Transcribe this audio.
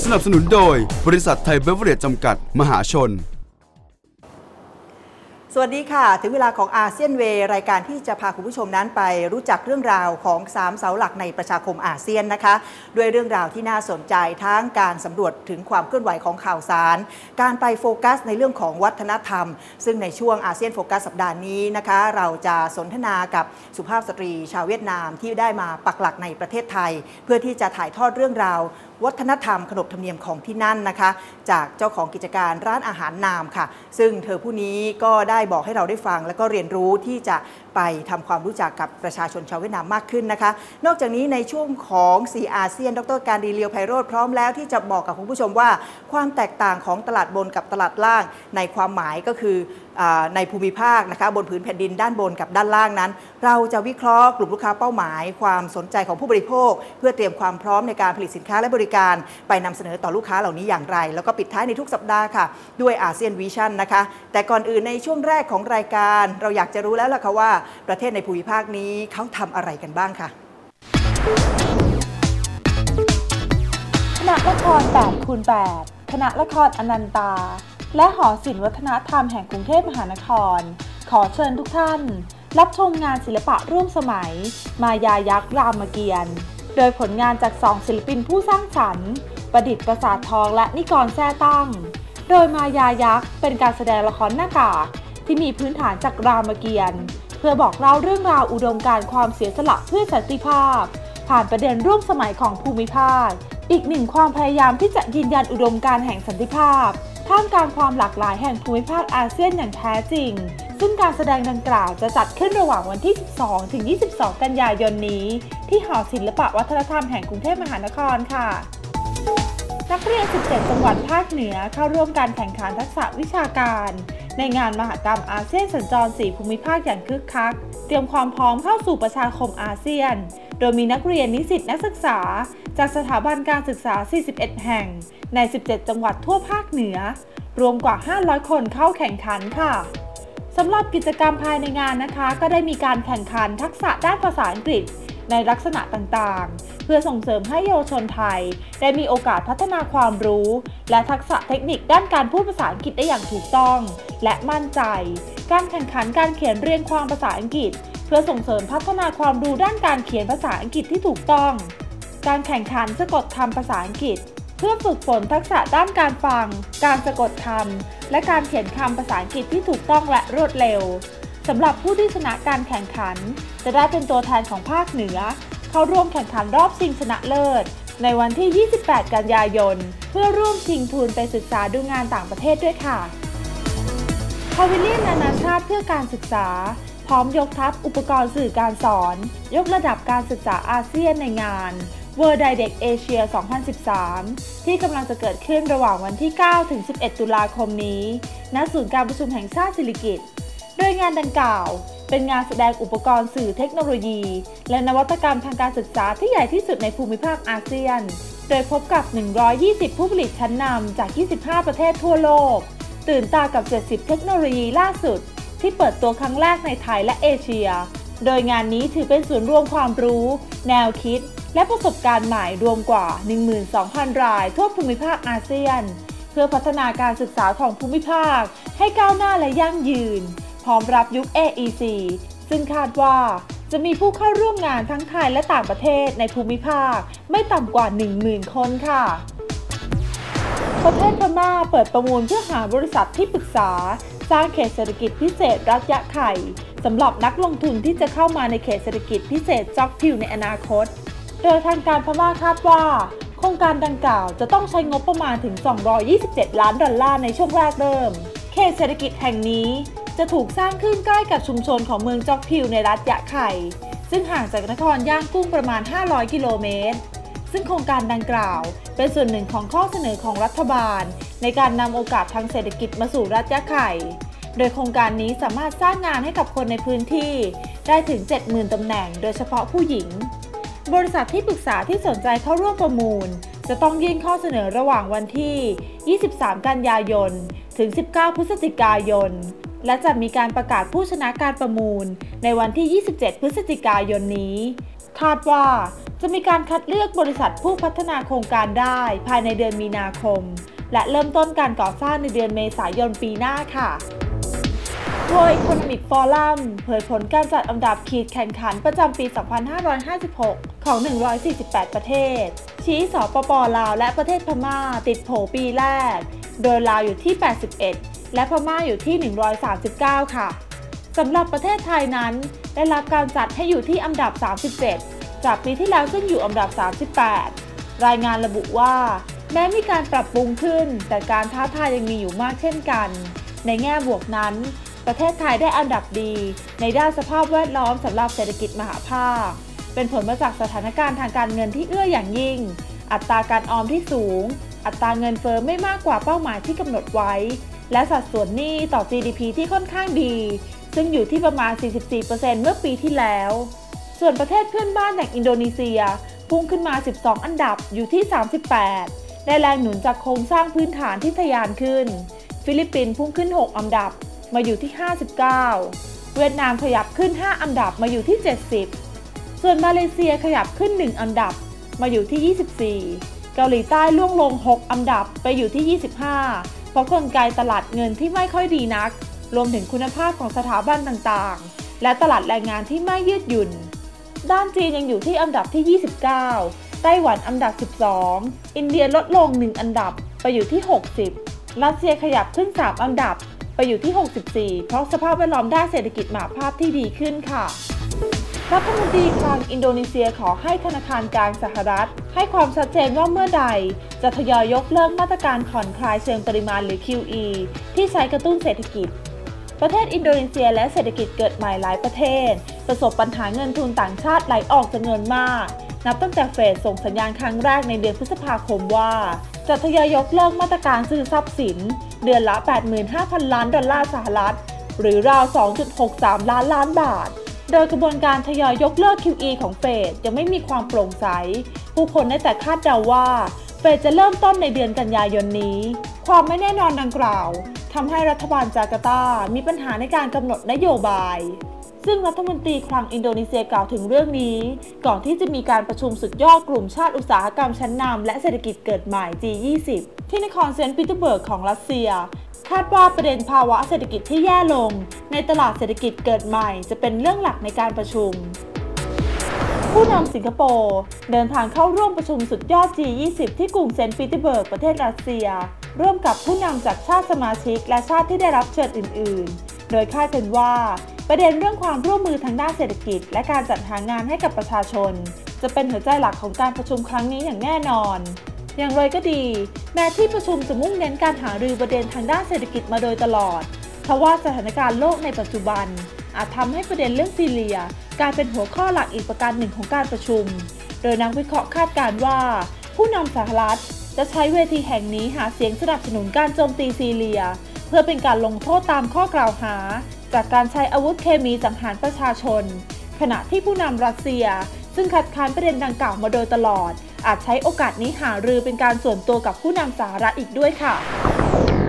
นับสนุนโดยบริษัทไทยเบเวอเรจจำกัดมหาชนสวัสดีค่ะถึงเวลาของอาเซียนเวย์รายการที่จะพาคุณผู้ชมนั้นไปรู้จักเรื่องราวของ3เสาหลักในประชาคมอาเซียนนะคะด้วยเรื่องราวที่น่าสนใจทั้งการสำรวจถึงความเคลื่อนไหวของข่าวสารการไปโฟกัสในเรื่องของวัฒนธรรมซึ่งในช่วงอาเซียนโฟกัสสัปดาห์นี้นะคะเราจะสนทนากับสุภาพสตรีชาวเวียดนามที่ได้มาปักหลักในประเทศไทยเพื่อที่จะถ่ายทอดเรื่องราววัฒนธรรมขนบธรรมเนียมของที่นั่นนะคะจากเจ้าของกิจการร้านอาหารนามค่ะซึ่งเธอผู้นี้ก็ได้บอกให้เราได้ฟังและก็เรียนรู้ที่จะไปทำความรู้จักกับประชาชนชาวเวียดนามมากขึ้นนะคะนอกจากนี้ในช่วงของ4อาเซียนดร.การดีเลียวไพโรจน์พร้อมแล้วที่จะบอกกับคุณผู้ชมว่าความแตกต่างของตลาดบนกับตลาดล่างในความหมายก็คือในภูมิภาคนะคะบนผืนแผ่นดินด้านบนกับด้านล่างนั้นเราจะวิเคราะห์กลุ่มลูกค้าเป้าหมายความสนใจของผู้บริโภคเพื่อเตรียมความพร้อมในการผลิตสินค้าและบริการไปนำเสนอต่อลูกค้าเหล่านี้อย่างไรแล้วก็ปิดท้ายในทุกสัปดาห์ค่ะด้วยอาเซียนวิชั่นนะคะแต่ก่อนอื่นในช่วงแรกของรายการเราอยากจะรู้แล้วล่ะค่ะว่าประเทศในภูมิภาคนี้เขาทำอะไรกันบ้างค่ะคณะละคร8x8 คณะละครอนันตาและหอศิลป์วัฒนธรรมแห่งกรุงเทพมหานครขอเชิญทุกท่านรับชมงานศิลปะร่วมสมัยมายายักษ์รามเกียรติ์โดยผลงานจาก2ศิลปินผู้สร้างสรรค์ประดิษฐ์ประสาททองและนิกรแท้ตั้งโดยมายายักษ์เป็นการแสดงละครหน้ากากที่มีพื้นฐานจากรามเกียรติ์เพื่อบอกเล่าเรื่องราวอุดมการณ์ความเสียสละเพื่อสันติภาพผ่านประเด็นร่วมสมัยของภูมิภาคอีกหนึ่งความพยายามที่จะยืนยันอุดมการณ์แห่งสันติภาพท่ามกลางความหลากหลายแห่งภูมิภาคอาเซียนอย่างแท้จริงซึ่งการแสดงดังกล่าวจะจัดขึ้นระหว่างวันที่ 12 ถึง 22 กันยายนนี้ที่หอศิลปวัฒนธรรมแห่งกรุงเทพมหานครค่ะนักเรียน 17 จังหวัดภาคเหนือเข้าร่วมการแข่งขันทักษะวิชาการในงานมหกรรมอาเซียนสัญจร 4 ภูมิภาคอย่างคึกคักเตรียมความพร้อมเข้าสู่ประชาคมอาเซียนโดยมีนักเรียนนิสิตนักศึกษาจากสถาบันการศึกษา 41 แห่งใน 17 จังหวัดทั่วภาคเหนือรวมกว่า 500 คนเข้าแข่งขันค่ะสำหรับกิจกรรมภายในงานนะคะก็ได้มีการแข่งขันทักษะด้านภาษาอังกฤษในลักษณะต่างๆเพื่อส่งเสริมให้เยาวชนไทยได้มีโอกาสพัฒนาความรู้และทักษะเทคนิคด้านการพูดภาษาอังกฤษได้อย่างถูกต้องและมั่นใจการแข่งขันการเขียนเรียงความภาษาอังกฤษเพื่อส่งเสริมพัฒนาความรู้ด้านการเขียนภาษาอังกฤษที่ถูกต้องการแข่งขันสะกดคำภาษาอังกฤษเพื่อฝึกฝนทักษะด้านการฟังการสะกดคำและการเขียนคำภาษาอังกฤษที่ถูกต้องและรวดเร็วสำหรับผู้ที่ชนะการแข่งขันจะได้เป็นตัวแทนของภาคเหนือเข้าร่วมแข่งขันรอบชิงชนะเลิศในวันที่ 28 กันยายนเพื่อร่วมชิงทุนไปศึกษาดูงานต่างประเทศด้วยค่ะพาวิเลียนนานาชาติเพื่อการศึกษาพร้อมยกทัพอุปกรณ์สื่อการสอนยกระดับการศึกษาอาเซียนในงาน World Direct Asia 2013 ที่กำลังจะเกิดขึ้นระหว่างวันที่ 9 ถึง 11 ตุลาคมนี้ณศูนย์การประชุมแห่งชาติสิริกิติ์โดยงานดังกล่าวเป็นงานแสดงอุปกรณ์สื่อเทคโนโลยีและนวัตกรรมทางการศึกษาที่ใหญ่ที่สุดในภูมิภาคอาเซียนโดยพบกับ 120 ผู้ผลิตชั้นนำจาก 25 ประเทศทั่วโลกตื่นตากับ 70 เทคโนโลยีล่าสุดที่เปิดตัวครั้งแรกในไทยและเอเชียโดยงานนี้ถือเป็นศูนย์รวมความรู้แนวคิดและประสบการณ์ใหม่รวมกว่า 12,000 รายทั่วภูมิภาคอาเซียนเพื่อพัฒนาการศึกษาของภูมิภาคให้ก้าวหน้าและยั่งยืนพร้อมรับยุค AEC ซึ่งคาดว่าจะมีผู้เข้าร่วมงานทั้งไทยและต่างประเทศในภูมิภาคไม่ต่ำกว่า 10,000 คนค่ะประเทศพม่าเปิดประมูลเพื่อหาบริษัทที่ปรึกษาสร้างเขตเศรษฐกิจพิเศษรัฐยะไข่สำหรับนักลงทุนที่จะเข้ามาในเขตเศรษฐกิจพิเศษจ็อกพิวในอนาคตโดยทางการพม่าคาดว่าโครงการดังกล่าวจะต้องใช้งบประมาณถึง$227 ล้านในช่วงแรกเริ่มเขตเศรษฐกิจแห่งนี้จะถูกสร้างขึ้นใกล้กับชุมชนของเมืองจ็อกพิวในรัฐยะไข่ซึ่งห่างจากนครย่างกุ้งประมาณ500 กิโลเมตรซึ่งโครงการดังกล่าวเป็นส่วนหนึ่งของข้อเสนอของรัฐบาลในการนำโอกาสทางเศรษฐกิจมาสู่รัฐยะไข่โดยโครงการนี้สามารถสร้างงานให้กับคนในพื้นที่ได้ถึง 70,000 ตำแหน่งโดยเฉพาะผู้หญิงบริษัทที่ปรึกษาที่สนใจเข้าร่วมประมูลจะต้องยื่นข้อเสนอระหว่างวันที่ 23 กันยายน ถึง 19 พฤศจิกายน และจะมีการประกาศผู้ชนะการประมูลในวันที่ 27 พฤศจิกายนนี้คาดว่าจะมีการคัดเลือกบริษัทผู้พัฒนาโครงการได้ภายในเดือนมีนาคมและเริ่มต้นการก่อสร้างในเดือนเมษายนปีหน้าค่ะWorld Economic Forum เผยผลการจัดอันดับขีดแข่งขันประจำปี 2556 ของ 148 ประเทศชี้สปป.ลาวและประเทศพม่าติดโผปีแรกโดยลาวอยู่ที่ 81 และพม่าอยู่ที่ 139 ค่ะสำหรับประเทศไทยนั้นได้รับการจัดให้อยู่ที่อันดับ 37 จากปีที่แล้วซึ่งอยู่อันดับ 38 รายงานระบุว่าแม้มีการปรับปรุงขึ้นแต่การท้าทายยังมีอยู่มากเช่นกันในแง่บวกนั้นประเทศไทยได้อันดับดีในด้านสภาพแวดล้อมสำหรับเศรษฐกิจมหภาคเป็นผลมาจากสถานการณ์ทางการเงินที่เอื้ออย่างยิ่งอัตราการออมที่สูงอัตราเงินเฟ้อไม่มากกว่าเป้าหมายที่กำหนดไว้และสัดส่วนหนี้ต่อ GDP ที่ค่อนข้างดีซึ่งอยู่ที่ประมาณ 44% เมื่อปีที่แล้วส่วนประเทศเพื่อนบ้านอย่างอินโดนีเซียพุ่งขึ้นมา 12 อันดับอยู่ที่ 38 ได้แรงหนุนจากโครงสร้างพื้นฐานที่ทะยานขึ้นฟิลิปปินส์พุ่งขึ้น 6 อันดับมาอยู่ที่ 59 เวียดนามขยับขึ้น 5 อันดับมาอยู่ที่ 70 ส่วนมาเลเซียขยับขึ้น 1 อันดับมาอยู่ที่ 24 เกาหลีใต้ล่วงลง 6 อันดับไปอยู่ที่ 25 เพราะกลไกตลาดเงินที่ไม่ค่อยดีนักรวมถึงคุณภาพของสถาบันต่างๆและตลาดแรงงานที่ไม่ยืดหยุ่นด้านจีนยังอยู่ที่อันดับที่ 29 ไต้หวันอันดับ 12 อินเดียลดลง 1 อันดับไปอยู่ที่ 60 รัสเซียขยับขึ้น 3 อันดับไปอยู่ที่ 64 เพราะสภาพแวดล้อมด้านเศรษฐกิจมหภาพที่ดีขึ้นค่ะรัฐมนตรีคลังอินโดนีเซียขอให้ธนาคารกลางสหรัฐให้ความชัดเจนว่าเมื่อใดจะทยอยยกเลิกมาตรการผ่อนคลายเชิงปริมาณหรือ QE ที่ใช้กระตุ้นเศรษฐกิจประเทศอินโดนีเซียและเศรษฐกิจเกิดใหม่หลายประเทศประสบปัญหาเงินทุนต่างชาติไหลออกจำนวนมากนับตั้งแต่เฟดส่งสัญญาณครั้งแรกในเดือนพฤษภาคมว่าจะทยอยยกเลิกมาตรการซื้อทรัพย์สินเดือนละ 85,000 ล้านดอลลาร์สหรัฐหรือราว 2.63 ล้านบาทโดยกระบวนการทยอยยกเลิก QE ของเฟดยังไม่มีความโปร่งใสผู้คนได้แต่คาดเดาว่าเฟดจะเริ่มต้นในเดือนกันยายนนี้ความไม่แน่นอนดังกล่าวทำให้รัฐบาลจาการ์ตามีปัญหาในการกำหนดนโยบายซึ่งรัฐมนตรีคลังอินโดนีเซียกล่าวถึงเรื่องนี้ก่อนที่จะมีการประชุมสุดยอดกลุ่มชาติอุตสาหกรรมชั้นนำและเศรษฐกิจเกิดใหม่ G20 ที่นครเซนต์ปีเตอร์เบิร์กของรัสเซียคาดว่าประเด็นภาวะเศรษฐกิจที่แย่ลงในตลาดเศรษฐกิจเกิดใหม่จะเป็นเรื่องหลักในการประชุมผู้นำสิงคโปร์เดินทางเข้าร่วมประชุมสุดยอด G20 ที่กรุงเซนต์ปีเตอร์เบิร์กประเทศรัสเซียร่วมกับผู้นำจากชาติสมาชิกและชาติที่ได้รับเชิญอื่นๆโดยคาดกันว่าประเด็นเรื่องความร่วมมือทางด้านเศรษฐกิจและการจัดหางานให้กับประชาชนจะเป็นหัวใจหลักของการประชุมครั้งนี้อย่างแน่นอนอย่างไรก็ดีแม้ที่ประชุมจะมุ่งเน้นการหารือประเด็นทางด้านเศรษฐกิจมาโดยตลอดทว่าสถานการณ์โลกในปัจจุบันอาจทำให้ประเด็นเรื่องซีเรียกลายเป็นหัวข้อหลักอีกประการหนึ่งของการประชุมโดยนักวิเคราะห์คาดการณ์ว่าผู้นำสหรัฐจะใช้เวทีแห่งนี้หาเสียงสนับสนุนการโจมตีซีเรียเพื่อเป็นการลงโทษตามข้อกล่าวหาจากการใช้อาวุธเคมีสังหารประชาชนขณะที่ผู้นำรัสเซียซึ่งคัดค้านประเด็นดังกล่าวมาโดยตลอดอาจใช้โอกาสนี้หารือเป็นการส่วนตัวกับผู้นำสหรัฐอีกด้วยค่ะ